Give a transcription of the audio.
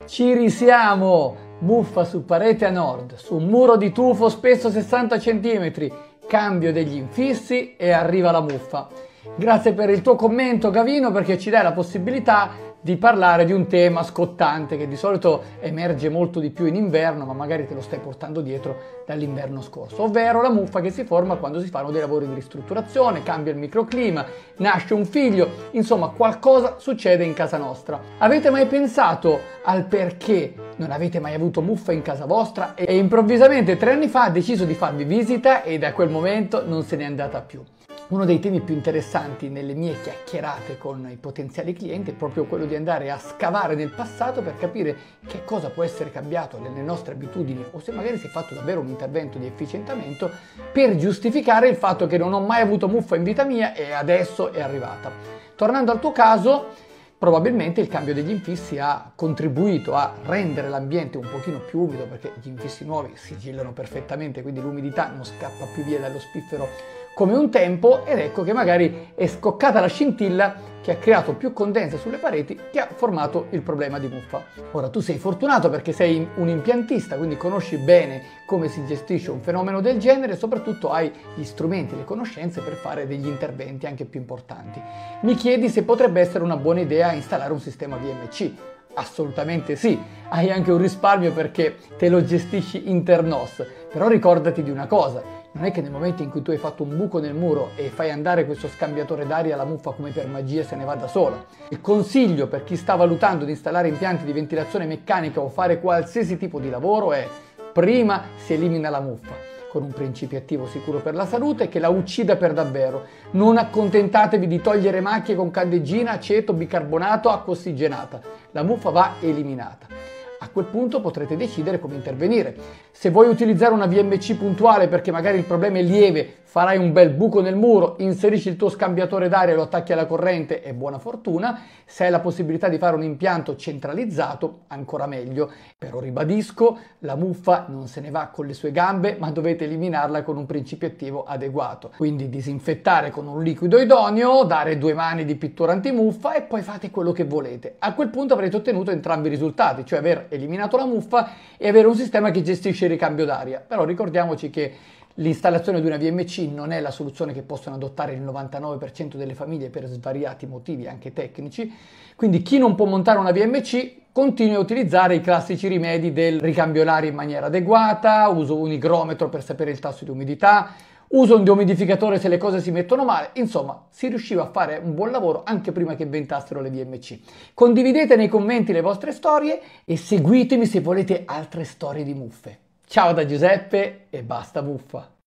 Ci risiamo! Muffa su parete a nord, su un muro di tufo spesso 60 cm, cambio degli infissi e arriva la muffa. Grazie per il tuo commento, Gavino, perché ci dai la possibilità di parlare di un tema scottante che di solito emerge molto di più in inverno, ma magari te lo stai portando dietro dall'inverno scorso, ovvero la muffa che si forma quando si fanno dei lavori di ristrutturazione, cambia il microclima, nasce un figlio, insomma qualcosa succede in casa nostra. Avete mai pensato al perché non avete mai avuto muffa in casa vostra e improvvisamente 3 anni fa ha deciso di farvi visita e da quel momento non se n'è andata più? Uno dei temi più interessanti nelle mie chiacchierate con i potenziali clienti è proprio quello di andare a scavare nel passato per capire che cosa può essere cambiato nelle nostre abitudini o se magari si è fatto davvero un intervento di efficientamento per giustificare il fatto che non ho mai avuto muffa in vita mia e adesso è arrivata. Tornando al tuo caso, probabilmente il cambio degli infissi ha contribuito a rendere l'ambiente un pochino più umido perché gli infissi nuovi sigillano perfettamente, quindi l'umidità non scappa più via dallo spiffero come un tempo, ed ecco che magari è scoccata la scintilla che ha creato più condensa sulle pareti che ha formato il problema di muffa. Ora tu sei fortunato perché sei un impiantista, quindi conosci bene come si gestisce un fenomeno del genere e soprattutto hai gli strumenti e le conoscenze per fare degli interventi anche più importanti. Mi chiedi se potrebbe essere una buona idea installare un sistema VMC. Assolutamente sì, hai anche un risparmio perché te lo gestisci internos, però ricordati di una cosa. Non è che nel momento in cui tu hai fatto un buco nel muro e fai andare questo scambiatore d'aria, la muffa come per magia se ne va da sola. Il consiglio per chi sta valutando di installare impianti di ventilazione meccanica o fare qualsiasi tipo di lavoro è: prima si elimina la muffa con un principio attivo sicuro per la salute che la uccida per davvero. Non accontentatevi di togliere macchie con candeggina, aceto, bicarbonato, acqua ossigenata. La muffa va eliminata. A quel punto potrete decidere come intervenire. Se vuoi utilizzare una VMC puntuale perché magari il problema è lieve, farai un bel buco nel muro, inserisci il tuo scambiatore d'aria e lo attacchi alla corrente e buona fortuna. Se hai la possibilità di fare un impianto centralizzato, ancora meglio. Però ribadisco, la muffa non se ne va con le sue gambe, ma dovete eliminarla con un principio attivo adeguato. Quindi disinfettare con un liquido idoneo, dare 2 mani di pittura antimuffa e poi fate quello che volete. A quel punto avrete ottenuto entrambi i risultati, cioè aver eliminato la muffa e avere un sistema che gestisce il ricambio d'aria. Però ricordiamoci che l'installazione di una VMC non è la soluzione che possono adottare il 99% delle famiglie per svariati motivi anche tecnici, quindi chi non può montare una VMC continui a utilizzare i classici rimedi del ricambio d'aria in maniera adeguata, uso un igrometro per sapere il tasso di umidità, uso un dehumidificatore se le cose si mettono male, insomma si riusciva a fare un buon lavoro anche prima che inventassero le VMC. Condividete nei commenti le vostre storie e seguitemi se volete altre storie di muffe. Ciao da Giuseppe e basta muffa!